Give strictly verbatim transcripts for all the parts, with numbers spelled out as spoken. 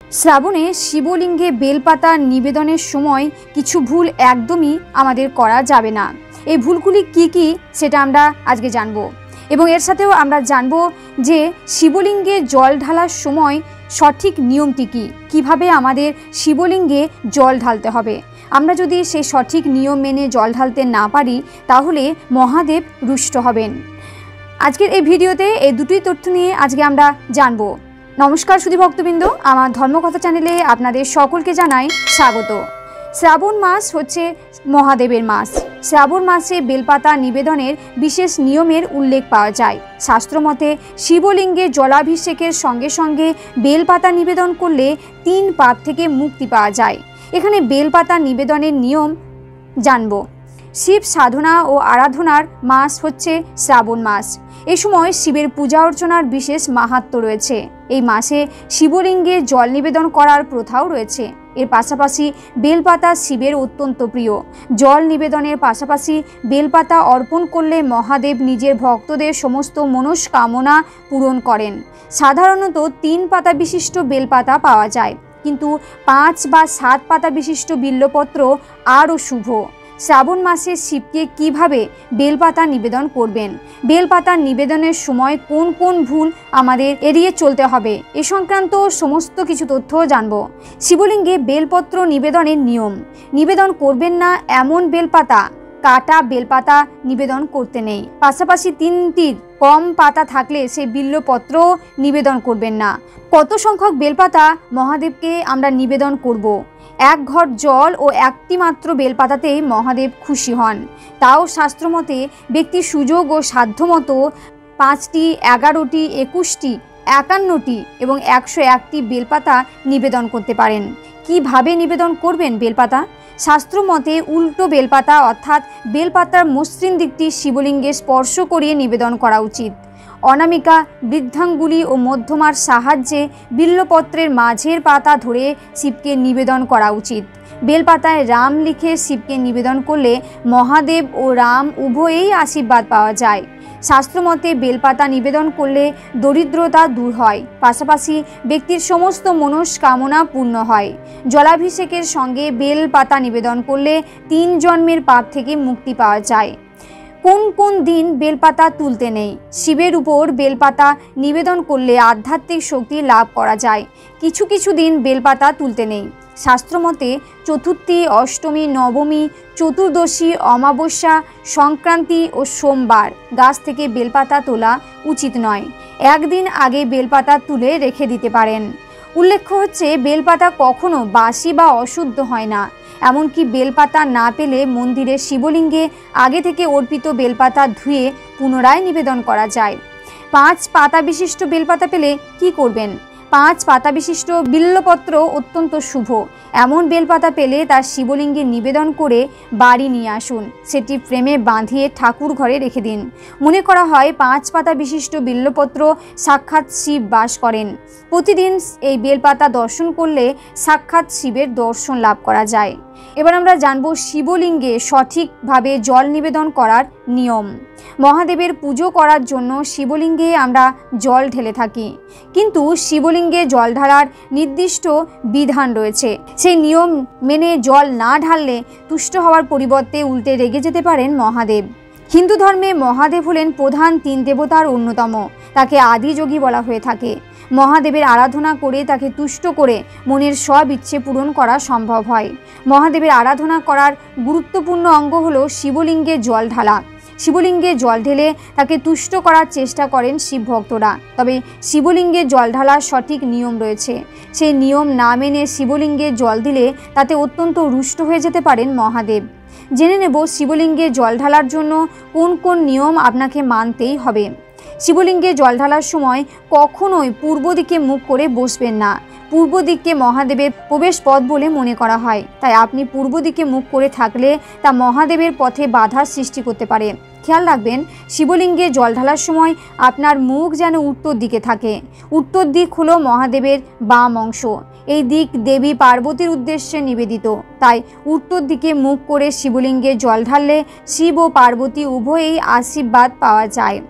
শ্রাবণে শিবলিঙ্গে বেলপাতা নিবেদনের সময় কিছু ভুল একদমই আমাদের করা যাবে না। এই ভুলগুলি কি কি সেটা আমরা আজকে জানব, এবং এর সাথেও আমরা জানব যে শিবলিঙ্গে জল ঢালার সময় সঠিক নিয়মটি কী, কীভাবে আমাদের শিবলিঙ্গে জল ঢালতে হবে। আমরা যদি সেই সঠিক নিয়ম মেনে জল ঢালতে না পারি তাহলে মহাদেব রুষ্ট হবেন। আজকের এই ভিডিওতে এই দুটি তথ্য নিয়ে আজকে আমরা জানব। নমস্কার সুধী ভক্তবৃন্দ, আমার ধর্মকথা চ্যানেলে আপনাদের সকলকে জানাই স্বাগত। শ্রাবণ মাস হচ্ছে মহাদেবের মাস। শ্রাবণ মাসে বেলপাতা নিবেদনের বিশেষ নিয়মের উল্লেখ পাওয়া যায়। শাস্ত্রমতে শিবলিঙ্গে জলাভিষেকের সঙ্গে সঙ্গে বেলপাতা নিবেদন করলে তিন পাপ থেকে মুক্তি পাওয়া যায়। এখানে বেলপাতা নিবেদনের নিয়ম জানব। শিব সাধনা ও আরাধনার মাস হচ্ছে শ্রাবণ মাস। এই সময় শিবের পূজা অর্চনার বিশেষ মাহাত্ম্য রয়েছে। এই মাসে শিবলিঙ্গে জল নিবেদন করার প্রথাও রয়েছে। এর পাশাপাশি বেলপাতা শিবের অত্যন্ত প্রিয়। জল নিবেদনের পাশাপাশি বেলপাতা অর্পণ করলে মহাদেব নিজের ভক্তদের সমস্ত মনস্কামনা পূরণ করেন। সাধারণত তিন পাতা বিশিষ্ট বেলপাতা পাওয়া যায়, কিন্তু পাঁচ বা সাত পাতা বিশিষ্ট বিল্বপত্র আরও শুভ। শ্রাবণ মাসে শিবকে কিভাবে বেলপাতা নিবেদন করবেন, বেলপাতা নিবেদনের সময় কোন কোন ভুল আমাদের এড়িয়ে চলতে হবে, এ সংক্রান্ত সমস্ত কিছু তথ্য জানব। শিবলিঙ্গে বেলপত্র নিবেদনের নিয়ম। নিবেদন করবেন না এমন বেলপাতা, কাটা বেলপাতা নিবেদন করতে নেই। পাশাপাশি তিনটির কম পাতা থাকলে সেই বিল্বপত্র নিবেদন করবেন না। কত সংখ্যক বেলপাতা মহাদেবকে আমরা নিবেদন করব? এক ঘট জল ও একটি মাত্র বেলপাতাতেই মহাদেব খুশি হন। তাও শাস্ত্রমতে ব্যক্তির সুযোগ ও সাধ্যমতো পাঁচটি, এগারোটি, একুশটি, একান্নটি এবং একশো একটি বেলপাতা নিবেদন করতে পারেন। কিভাবে নিবেদন করবেন বেলপাতা? শাস্ত্রমতে উল্টো বেলপাতা অর্থাৎ বেলপাতার মসৃণ দিকটি শিবলিঙ্গে স্পর্শ করিয়ে নিবেদন করা উচিত। অনামিকা, বৃদ্ধাঙ্গুলি ও মধ্যমার সাহায্যে বিল্বপত্রের মাঝের পাতা ধরে শিবকে নিবেদন করা উচিত। বেলপাতায় রাম লিখে শিবকে নিবেদন করলে মহাদেব ও রাম উভয়েই আশীর্বাদ পাওয়া যায়। শাস্ত্রমতে বেলপাতা নিবেদন করলে দরিদ্রতা দূর হয়, পাশাপাশি ব্যক্তির সমস্ত মনস্কামনা পূর্ণ হয়। জলাভিষেকের সঙ্গে বেলপাতা নিবেদন করলে তিন জন্মের পাপ থেকে মুক্তি পাওয়া যায়। কোন কোন দিন বেলপাতা তুলতে নেই? শিবের উপর বেলপাতা নিবেদন করলে আধ্যাত্মিক শক্তি লাভ করা যায়। কিছু কিছু দিন বেলপাতা তুলতে নেই। শাস্ত্রমতে চতুর্থী, অষ্টমী, নবমী, চতুর্দশী, অমাবস্যা, সংক্রান্তি ও সোমবার গাছ থেকে বেলপাতা তোলা উচিত নয়। একদিন আগে বেলপাতা তুলে রেখে দিতে পারেন। উল্লেখ্য হচ্ছে বেলপাতা কখনো বাসি বা অশুদ্ধ হয় না। এমনকি বেলপাতা না পেলে মন্দিরে শিবলিঙ্গে আগে থেকে অর্পিত বেলপাতা ধুয়ে পুনরায় নিবেদন করা যায়। পাঁচ পাতা বিশিষ্ট বেলপাতা পেলে কি করবেন? পাঁচ পাতা বিশিষ্ট বিল্বপত্র অত্যন্ত শুভ। এমন বেলপাতা পেলে তার শিবলিঙ্গে নিবেদন করে বাড়ি নিয়ে আসুন। সেটি ফ্রেমে বাঁধিয়ে ঠাকুর ঘরে রেখে দিন। মনে করা হয় পাঁচ পাতা বিশিষ্ট বিল্বপত্র সাক্ষাৎ শিব বাস করেন। প্রতিদিন এই বেলপাতা দর্শন করলে সাক্ষাৎ শিবের দর্শন লাভ করা যায়। এবার আমরা জানব শিবলিঙ্গে সঠিকভাবে জল নিবেদন করার নিয়ম। মহাদেবের পুজো করার জন্য শিবলিঙ্গে আমরা জল ঢেলে থাকি, কিন্তু শিবলিঙ্গে জল ঢালার নির্দিষ্ট বিধান রয়েছে। সেই নিয়ম মেনে জল না ঢাললে তুষ্ট হওয়ার পরিবর্তে উল্টে রেগে যেতে পারেন মহাদেব। হিন্দু ধর্মে মহাদেব হলেন প্রধান তিন দেবতার অন্যতম। তাকে আদিযোগী বলা হয়ে থাকে। মহাদেবের আরাধনা করে তাকে তুষ্ট করে মনের সব ইচ্ছে পূরণ করা সম্ভব হয়। মহাদেবের আরাধনা করার গুরুত্বপূর্ণ অঙ্গ হলো শিবলিঙ্গে জল ঢালা। শিবলিঙ্গে জল ঢেলে তাকে তুষ্ট করার চেষ্টা করেন শিব ভক্তরা। তবে শিবলিঙ্গে জল ঢালার সঠিক নিয়ম রয়েছে। সেই নিয়ম না মেনে শিবলিঙ্গে জল দিলে তাতে অত্যন্ত রুষ্ট হয়ে যেতে পারেন মহাদেব। জেনে নেব শিবলিঙ্গে জল ঢালার জন্য কোন কোন নিয়ম আপনাকে মানতেই হবে। শিবলিঙ্গে জল ঢালার সময় কখনোই পূর্ব দিকে মুখ করে বসবেন না। পূর্ব দিককে মহাদেবের প্রবেশ পথ বলে মনে করা হয়, তাই আপনি পূর্ব দিকে মুখ করে থাকলে তা মহাদেবের পথে বাধার সৃষ্টি করতে পারে। খেয়াল রাখবেন শিবলিঙ্গে জল ঢালার সময় আপনার মুখ যেন উত্তর দিকে থাকে। উত্তর দিক হলো মহাদেবের বাম অংশ। এই দিক দেবী পার্বতীর উদ্দেশ্যে নিবেদিত, তাই উত্তর দিকে মুখ করে শিবলিঙ্গে জল ঢাললে শিব ও পার্বতী উভয়েই আশীর্বাদ পাওয়া যায়।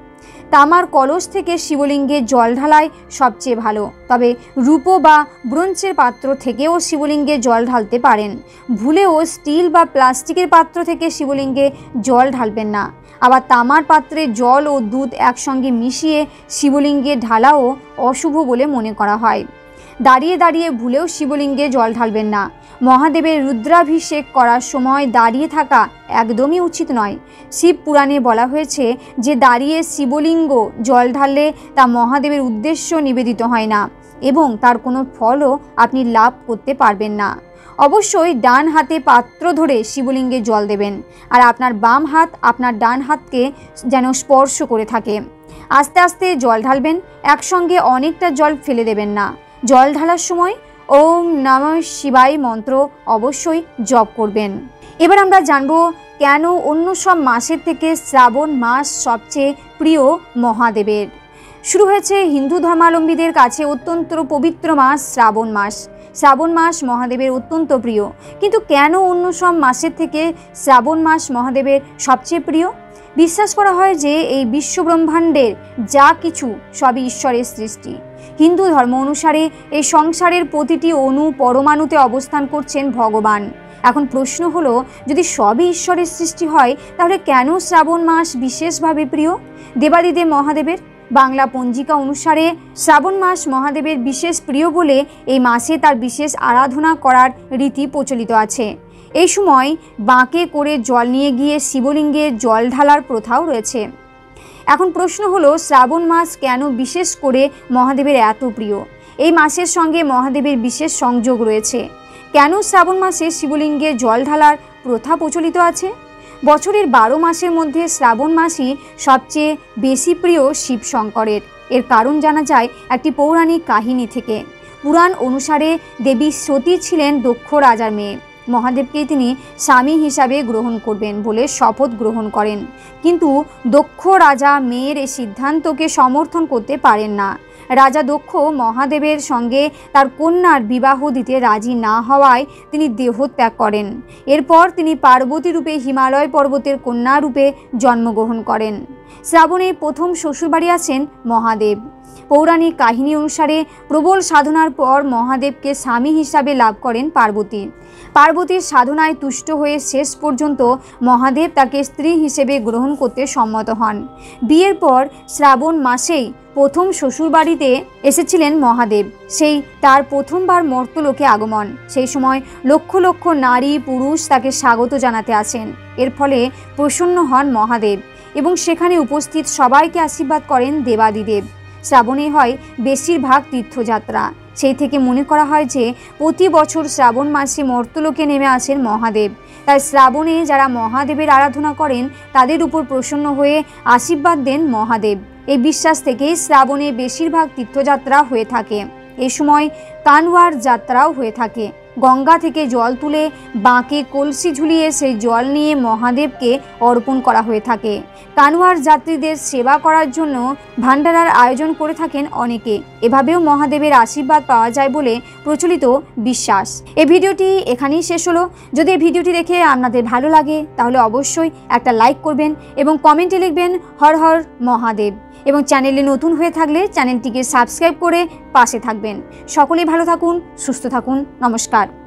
তামার কলস থেকে শিবলিঙ্গে জল ঢালাই সবচেয়ে ভালো, তবে রূপো বা ব্রোঞ্জের পাত্র থেকেও শিবলিঙ্গে জল ঢালতে পারেন। ভুলেও স্টিল বা প্লাস্টিকের পাত্র থেকে শিবলিঙ্গে জল ঢালবেন না। আবার তামার পাত্রে জল ও দুধ একসঙ্গে মিশিয়ে শিবলিঙ্গে ঢালাও অশুভ বলে মনে করা হয়। দাঁড়িয়ে দাঁড়িয়ে ভুলেও শিবলিঙ্গে জল ঢালবেন না। মহাদেবের রুদ্রাভিষেক করার সময় দাঁড়িয়ে থাকা একদমই উচিত নয়। শিব পুরাণে বলা হয়েছে যে দাঁড়িয়ে শিবলিঙ্গ জল ঢাললে তা মহাদেবের উদ্দেশ্য নিবেদিত হয় না এবং তার কোনো ফলও আপনি লাভ করতে পারবেন না। অবশ্যই ডান হাতে পাত্র ধরে শিবলিঙ্গে জল দেবেন, আর আপনার বাম হাত আপনার ডান হাতকে যেন স্পর্শ করে থাকে। আস্তে আস্তে জল ঢালবেন, একসঙ্গে অনেকটা জল ফেলে দেবেন না। জল ঢালার সময় ওম নমঃ শিবায় মন্ত্র অবশ্যই জপ করবেন। এবার আমরা জানব কেন অন্য সব মাসের থেকে শ্রাবণ মাস সবচেয়ে প্রিয় মহাদেবের। শুরু হয়েছে হিন্দু ধর্মাবলম্বীদের কাছে অত্যন্ত পবিত্র মাস শ্রাবণ মাস। শ্রাবণ মাস মহাদেবের অত্যন্ত প্রিয়, কিন্তু কেন অন্য সব মাসের থেকে শ্রাবণ মাস মহাদেবের সবচেয়ে প্রিয়? বিশ্বাস করা হয় যে এই বিশ্বব্রহ্মাণ্ডের যা কিছু সবই ঈশ্বরের সৃষ্টি। হিন্দু ধর্ম অনুসারে এই সংসারের প্রতিটি অণু পরমাণুতে অবস্থান করছেন ভগবান। এখন প্রশ্ন হলো, যদি সবই ঈশ্বরের সৃষ্টি হয় তাহলে কেন শ্রাবণ মাস বিশেষভাবে প্রিয় দেবাদিদেব মহাদেবের? বাংলা পঞ্জিকা অনুসারে শ্রাবণ মাস মহাদেবের বিশেষ প্রিয় বলে এই মাসে তার বিশেষ আরাধনা করার রীতি প্রচলিত আছে। এই সময় বাঁকে করে জল নিয়ে গিয়ে শিবলিঙ্গে জল ঢালার প্রথাও রয়েছে। এখন প্রশ্ন হলো, শ্রাবণ মাস কেন বিশেষ করে মহাদেবের এত প্রিয়? এই মাসের সঙ্গে মহাদেবের বিশেষ সংযোগ রয়েছে। কেন শ্রাবণ মাসে শিবলিঙ্গে জল ঢালার প্রথা প্রচলিত আছে? বছরের বারো মাসের মধ্যে শ্রাবণ মাসই সবচেয়ে বেশি প্রিয় শিব শঙ্করের। এর কারণ জানা যায় একটি পৌরাণিক কাহিনী থেকে। পুরাণ অনুসারে দেবী সতী ছিলেন দক্ষ রাজার মেয়ে। মহাদেবকে তিনি স্বামী হিসাবে গ্রহণ করবেন বলে শপথ গ্রহণ করেন, কিন্তু দক্ষ রাজা মেয়ের এই সিদ্ধান্তকে সমর্থন করতে পারেন না। রাজা দক্ষ মহাদেবের সঙ্গে তার কন্যার বিবাহ দিতে রাজি না হওয়ায় তিনি দেহত্যাগ করেন। এরপর তিনি পার্বতী রূপে হিমালয় পর্বতের কন্যা রূপে জন্মগ্রহণ করেন। শ্রাবণে প্রথম শ্বশুরবাড়ি আসেন মহাদেব। পৌরাণিক কাহিনী অনুসারে প্রবল সাধনার পর মহাদেবকে স্বামী হিসাবে লাভ করেন পার্বতী। পার্বতীর সাধনায় তুষ্ট হয়ে শেষ পর্যন্ত মহাদেব তাকে স্ত্রী হিসেবে গ্রহণ করতে সম্মত হন। বিয়ের পর শ্রাবণ মাসেই প্রথম শ্বশুরবাড়িতে এসেছিলেন মহাদেব। সেই তার প্রথমবার মর্তলোকে আগমন। সেই সময় লক্ষ লক্ষ নারী পুরুষ তাকে স্বাগত জানাতে আসেন। এর ফলে প্রসন্ন হন মহাদেব এবং সেখানে উপস্থিত সবাইকে আশীর্বাদ করেন দেবাদিদেব। শ্রাবণে হয় বেশিরভাগ তীর্থযাত্রা। সেই থেকে মনে করা হয় যে প্রতি বছর শ্রাবণ মাসে মর্তলোকে নেমে আসেন মহাদেব। তাই শ্রাবণে যারা মহাদেবের আরাধনা করেন তাদের উপর প্রসন্ন হয়ে আশীর্বাদ দেন মহাদেব। এই বিশ্বাস থেকেই শ্রাবণে বেশিরভাগ তীর্থযাত্রা হয়ে থাকে। এই সময় কানওয়ার যাত্রাও হয়ে থাকে। গঙ্গা থেকে জল তুলে বাঁকে কলসি ঝুলিয়ে সেই জল নিয়ে মহাদেবকে অর্পণ করা হয়ে থাকে। কানওয়ার যাত্রীদের সেবা করার জন্য ভান্ডারার আয়োজন করে থাকেন অনেকে। এভাবেও মহাদেবের আশীর্বাদ পাওয়া যায় বলে প্রচলিত বিশ্বাস। এই ভিডিওটি এখানেই শেষ হলো। যদি এই ভিডিওটি দেখে আপনাদের ভালো লাগে তাহলে অবশ্যই একটা লাইক করবেন এবং কমেন্টে লিখবেন হর হর মহাদেব, এবং চ্যানেলে নতুন হয়ে থাকলে চ্যানেলটিকে সাবস্ক্রাইব করে পাশে থাকবেন। সকলেই ভালো থাকুন, সুস্থ থাকুন। নমস্কার।